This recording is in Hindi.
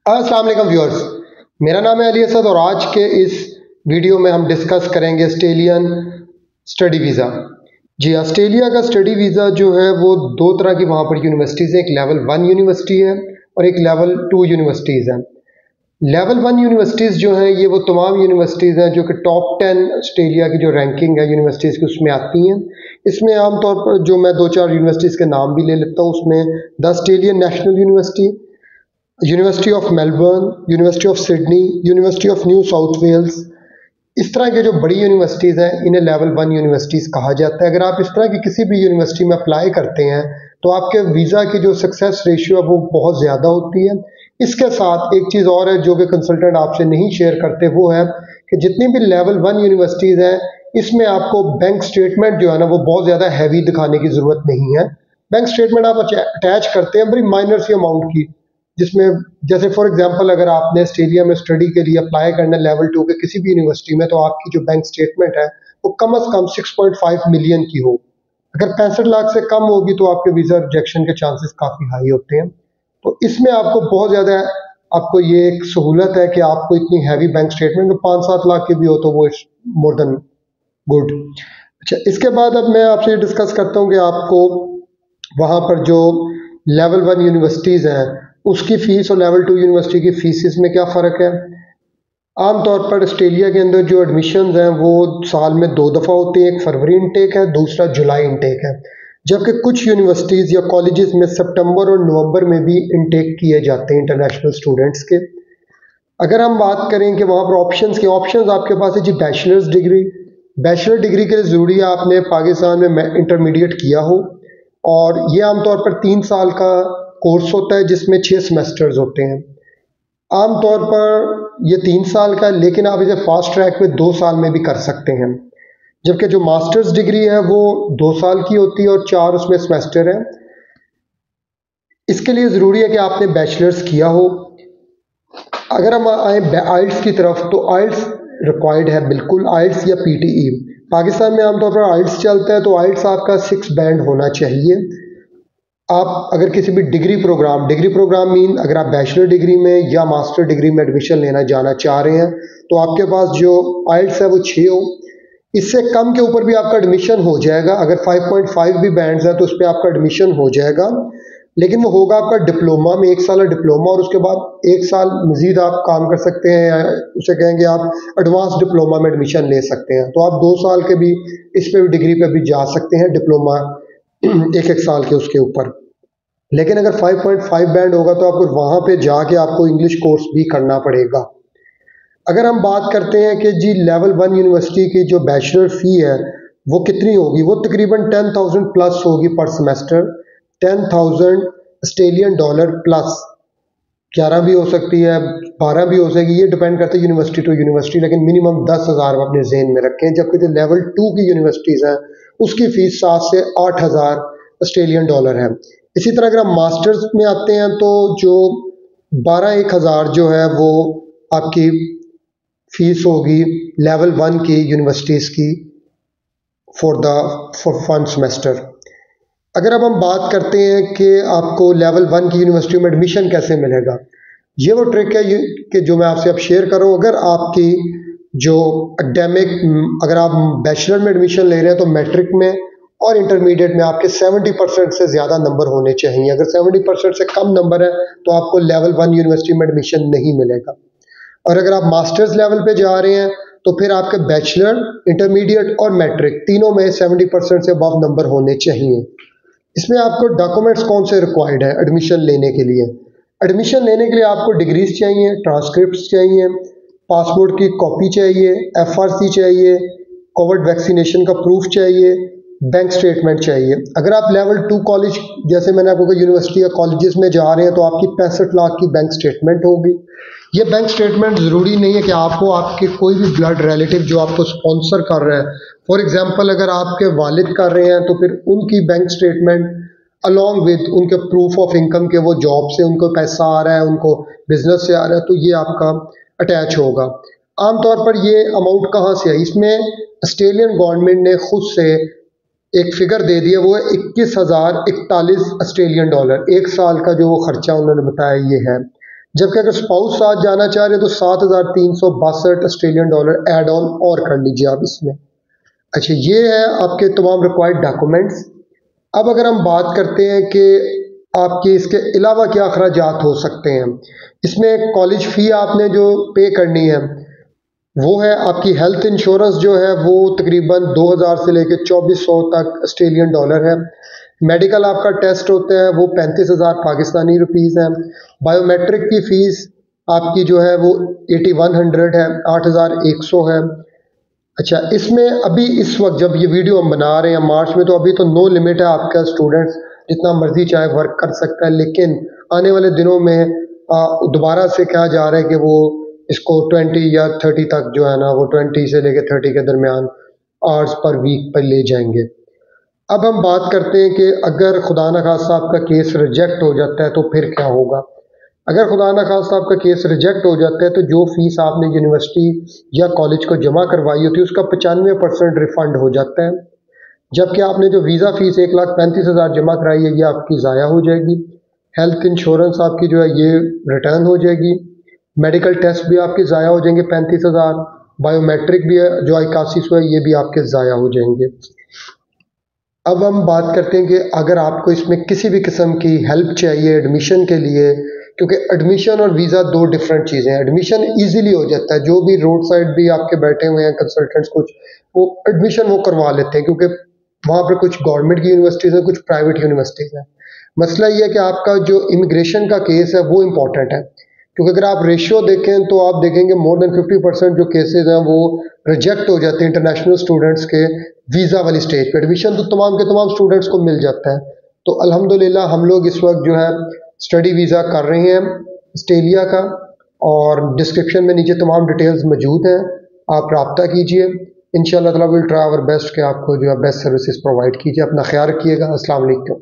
अस्सलाम वालेकुम व्यूअर्स, मेरा नाम है अली असद और आज के इस वीडियो में हम डिस्कस करेंगे ऑस्ट्रेलियन स्टडी वीज़ा। जी, ऑस्ट्रेलिया का स्टडी वीज़ा जो है वो दो तरह की वहाँ पर यूनिवर्सिटीज़ हैं। एक लेवल 1 यूनिवर्सिटी है और एक लेवल 2 यूनिवर्सिटीज़ हैं। लेवल 1 यूनिवर्सिटीज़ जो हैं ये वो तमाम यूनिवर्सिटीज़ हैं जो कि टॉप 10 ऑस्ट्रेलिया की जो रैंकिंग है यूनिवर्सिटीज़ की उसमें आती हैं। इसमें आमतौर पर जो मैं 2-4 यूनिवर्सिटीज़ के नाम भी ले लेता हूँ, उसमें the Australian National University, university of Melbourne, university of Sydney, university of New South Wales. इस तरह के जो बड़ी यूनिवर्सिटीज़ हैं इन्हें लेवल 1 यूनिवर्सिटीज़ कहा जाता है। अगर आप इस तरह की किसी भी यूनिवर्सिटी में अप्लाई करते हैं तो आपके वीज़ा की जो सक्सेस रेशियो है वो बहुत ज़्यादा होती है। इसके साथ एक चीज़ और है जो कि कंसल्टेंट आपसे नहीं शेयर करते, वो है कि जितनी भी लेवल 1 यूनिवर्सिटीज़ हैं इसमें आपको बैंक स्टेटमेंट जो है ना वो बहुत ज़्यादा हैवी दिखाने की ज़रूरत नहीं है। बैंक स्टेटमेंट आप अटैच करते हैं बड़ी माइनर सी अमाउंट की, जिसमें जैसे फॉर एग्जांपल अगर आपने ऑस्ट्रेलिया में स्टडी के लिए अप्लाई करना है लेवल 2 के किसी भी यूनिवर्सिटी में, तो आपकी जो बैंक स्टेटमेंट है वो कम से कम 6.5 मिलियन की हो। अगर 65 लाख से कम होगी तो आपके वीज़ा रिजेक्शन के चांसेस काफ़ी हाई होते हैं। तो इसमें आपको बहुत ज़्यादा आपको ये एक सहूलत है कि आपको इतनी हैवी बैंक स्टेटमेंट 5-7 लाख की भी हो तो वो इट्स मोर देन गुड। अच्छा, इसके बाद अब मैं आपसे डिस्कस करता हूँ कि आपको वहाँ पर जो लेवल 1 यूनिवर्सिटीज़ हैं उसकी फ़ीस और लेवल 2 यूनिवर्सिटी की फ़ीसिस में क्या फ़र्क है। आमतौर पर ऑस्ट्रेलिया के अंदर जो एडमिशन्स हैं वो साल में 2 दफ़ा होती हैं। एक फरवरी इनटेक है, दूसरा जुलाई इनटेक है, जबकि कुछ यूनिवर्सिटीज़ या कॉलेजेस में सितंबर और नवंबर में भी इनटेक किए जाते हैं इंटरनेशनल स्टूडेंट्स के। अगर हम बात करें कि वहाँ पर ऑप्शंस के ऑप्शंस आपके पास है जी, बैचलर्स डिग्री। बैचलर डिग्री के लिए ज़रूरी है आपने पाकिस्तान में इंटरमीडिएट किया हो और ये आमतौर पर 3 साल का कोर्स होता है जिसमें 6 सेमेस्टर्स होते हैं। आमतौर पर ये 3 साल का, लेकिन आप इसे फास्ट ट्रैक में 2 साल में भी कर सकते हैं। जबकि जो मास्टर्स डिग्री है वो 2 साल की होती है और 4 उसमें सेमेस्टर हैं। इसके लिए ज़रूरी है कि आपने बैचलर्स किया हो। अगर हम आए आइल्स की तरफ तो आइल्स रिक्वायर्ड है बिल्कुल, आइल्स या पीटीई। पाकिस्तान में आमतौर पर आइल्स चलता है तो आइल्स आपका 6 बैंड होना चाहिए। आप अगर किसी भी डिग्री प्रोग्राम मीन अगर आप बैचलर डिग्री में या मास्टर डिग्री में एडमिशन लेना जाना चाह रहे हैं तो आपके पास जो आइल्स है वो 6 हो। इससे कम के ऊपर भी आपका एडमिशन हो जाएगा। अगर 5.5 भी बैंड्स है तो उस पर आपका एडमिशन हो जाएगा, लेकिन वो होगा आपका डिप्लोमा में, 1 साल डिप्लोमा, और उसके बाद 1 साल मजीद आप काम कर सकते हैं, उसे कहेंगे आप एडवांस डिप्लोमा में एडमिशन ले सकते हैं। तो आप 2 साल के भी इस पे डिग्री पे भी जा सकते हैं, डिप्लोमा 1-1 साल के उसके ऊपर। लेकिन अगर 5.5 बैंड होगा तो आपको वहाँ पे जाके आपको इंग्लिश कोर्स भी करना पड़ेगा। अगर हम बात करते हैं कि जी लेवल 1 यूनिवर्सिटी की जो बैचलर फ़ी है वो कितनी होगी, वो तकरीबन 10,000 प्लस होगी पर सेमेस्टर। 10,000 ऑस्ट्रेलियन डॉलर प्लस, 11 भी हो सकती है, 12 भी हो सकती है, ये डिपेंड करता है यूनिवर्सिटी टू यूनिवर्सिटी, लेकिन मिनिमम 10,000 अपने जहन में रखें। जबकि जो लेवल 2 की यूनिवर्सिटीज़ हैं उसकी फ़ीस 7 से 8,000 ऑस्ट्रेलियन डॉलर है। इसी तरह अगर हम मास्टर्स में आते हैं तो जो 12-1 हज़ार जो है वो आपकी फ़ीस होगी लेवल 1 की यूनिवर्सिटीज़ की फॉर 1 सेमेस्टर। अगर अब हम बात करते हैं कि आपको लेवल 1 की यूनिवर्सिटी में एडमिशन कैसे मिलेगा, ये वो ट्रिक है कि जो मैं आपसे अब शेयर कर रहा हूँ। अगर आपकी जो एकेडमिक, अगर आप बैचलर में एडमिशन ले रहे हैं तो मैट्रिक में और इंटरमीडिएट में आपके 70% से ज़्यादा नंबर होने चाहिए। अगर 70% से कम नंबर है तो आपको लेवल 1 यूनिवर्सिटी में एडमिशन नहीं मिलेगा। और अगर आप मास्टर्स लेवल पे जा रहे हैं तो फिर आपके बैचलर, इंटरमीडिएट और मैट्रिक तीनों में 70% से अबव नंबर होने चाहिए। इसमें आपको डॉक्यूमेंट्स कौन से रिक्वायर्ड है एडमिशन लेने के लिए। एडमिशन लेने के लिए आपको डिग्रीज चाहिए, ट्रांसक्रिप्ट्स चाहिए, पासपोर्ट की कॉपी चाहिए, एफआरसी चाहिए, कोविड वैक्सीनेशन का प्रूफ चाहिए, बैंक स्टेटमेंट चाहिए। अगर आप लेवल 2 कॉलेज, जैसे मैंने आपको कहा यूनिवर्सिटी या कॉलेजेस में जा रहे हैं, तो आपकी 65 लाख की बैंक स्टेटमेंट होगी। ये बैंक स्टेटमेंट ज़रूरी नहीं है कि आपको आपके कोई भी ब्लड रिलेटिव जो आपको स्पॉन्सर कर रहा है, फॉर एग्जांपल अगर आपके वालिद कर रहे हैं तो फिर उनकी बैंक स्टेटमेंट अलॉन्ग विद उनके प्रूफ ऑफ इनकम के वो जॉब से उनको पैसा आ रहा है, उनको बिजनेस से आ रहा है, तो ये आपका अटैच होगा। आमतौर पर ये अमाउंट कहाँ से है, इसमें ऑस्ट्रेलियन गवर्नमेंट ने खुद से एक फिगर दे दिया, वो है 21,041 ऑस्ट्रेलियन डॉलर। 1 साल का जो वो खर्चा उन्होंने बताया ये है। जबकि अगर स्पाउस साथ जाना चाह रहे हैं तो 7,362 ऑस्ट्रेलियन डॉलर ऐड ऑन और कर लीजिए आप इसमें। अच्छा, ये है आपके तमाम रिक्वायर्ड डॉक्यूमेंट्स। अब अगर हम बात करते हैं कि आपके इसके अलावा क्या अखराजात हो सकते हैं, इसमें कॉलेज फ़ी आपने जो पे करनी है वो है आपकी हेल्थ इंश्योरेंस जो है वो तकरीबन 2000 से लेकर 2400 तक ऑस्ट्रेलियन डॉलर है। मेडिकल आपका टेस्ट होता है वो 35,000 पाकिस्तानी रुपीज़ है। बायोमेट्रिक की फ़ीस आपकी जो है वो 8100 है, 8100 है। अच्छा, इसमें अभी इस वक्त जब ये वीडियो हम बना रहे हैं मार्च में, तो अभी तो नो लिमिट है, आपका स्टूडेंट्स जितना मर्जी चाहे वर्क कर सकता है, लेकिन आने वाले दिनों में दोबारा से कहा जा रहा है कि वो इसको 20 या 30 तक जो है ना वो 20 से लेकर 30 के दरमियान आवर्स पर वीक पर ले जाएंगे। अब हम बात करते हैं कि अगर खुदा न खास्ता आपका केस रिजेक्ट हो जाता है तो फिर क्या होगा। अगर खुदा न खास्ता आपका केस रिजेक्ट हो जाता है तो जो फीस आपने यूनिवर्सिटी या कॉलेज को जमा करवाई होती है उसका 95% रिफ़ंड हो जाता है। जबकि आपने जो वीज़ा फ़ीस 1,35,000 जमा कराई है ये आपकी ज़ाया हो जाएगी। हेल्थ इंश्योरेंस आपकी जो है ये रिटर्न हो जाएगी। मेडिकल टेस्ट भी आपके ज़ाया हो जाएंगे 35,000। बायोमेट्रिक भी है जो 8100 है ये भी आपके ज़ाया हो जाएंगे। अब हम बात करते हैं कि अगर आपको इसमें किसी भी किस्म की हेल्प चाहिए एडमिशन के लिए, क्योंकि एडमिशन और वीज़ा दो डिफरेंट चीज़ें हैं। एडमिशन इजीली हो जाता है, जो भी रोड साइड भी आपके बैठे हुए हैं कंसल्टेंट्स कुछ वो एडमिशन वो करवा लेते हैं, क्योंकि वहाँ पर कुछ गवर्नमेंट की यूनिवर्सिटीज़ हैं, कुछ प्राइवेट यूनिवर्सिटीज़ हैं। मसला ये है कि आपका जो इमिग्रेशन का केस है वो इम्पॉर्टेंट है, क्योंकि अगर आप रेशियो देखें तो आप देखेंगे मोर देन 50% जो केसेस हैं वो रिजेक्ट हो जाते हैं इंटरनेशनल स्टूडेंट्स के वीज़ा वाली स्टेज पे। एडमिशन तो तमाम के तमाम स्टूडेंट्स को मिल जाता है। तो अल्हम्दुलिल्लाह हम लोग इस वक्त जो है स्टडी वीज़ा कर रहे हैं ऑस्ट्रेलिया का, और डिस्क्रिप्शन में नीचे तमाम डिटेल्स मौजूद हैं, आप रब्ता कीजिए। इंशाअल्लाह ताला विल ट्राई आवर बेस्ट कि आपको जो है बेस्ट सर्विसेज प्रोवाइड कीजिए। अपना ख्याल रखिएगा। अस्सलाम वालेकुम।